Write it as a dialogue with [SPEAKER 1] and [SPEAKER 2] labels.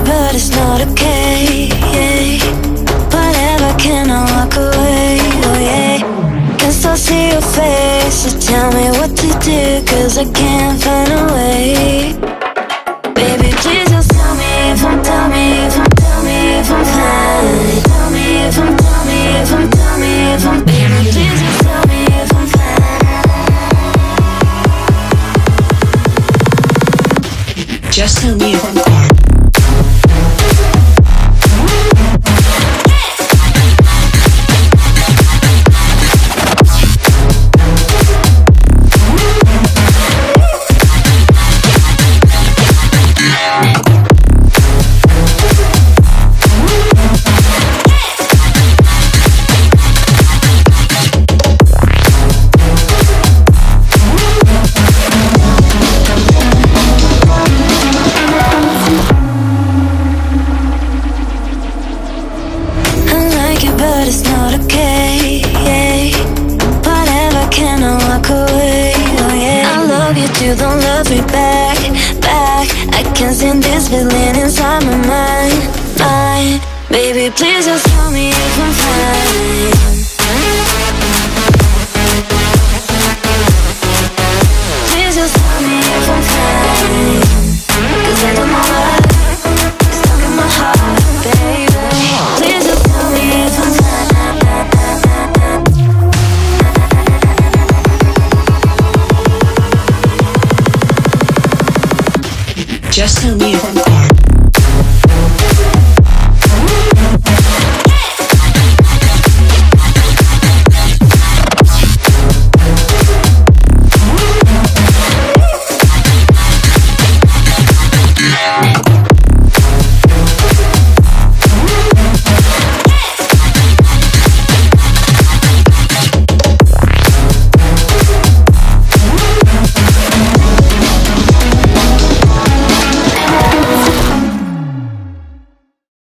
[SPEAKER 1] but it's not okay. Whatever, can I walk away? Oh yeah. Can still see your face, so tell me what to do, 'cause I can't find a way. Baby, please just tell me if I'm, tell me if I'm, tell me if I'm fine. Tell me if I'm, tell me if I'm, tell me if I'm. Baby, please just tell me if I'm fine.
[SPEAKER 2] Just tell me if I'm fine.
[SPEAKER 1] But it's not okay. Whatever, can I walk away? Oh yeah. I love you too, don't love me back, back. I can't stand this feeling inside my mind, mind. Baby, please just tell me if I'm fine. Please just tell me if I'm fine, 'cause I don't know why it's stuck in my heart, baby. Please just tell me if I'm fine.
[SPEAKER 2] Just tell me if I'm fine.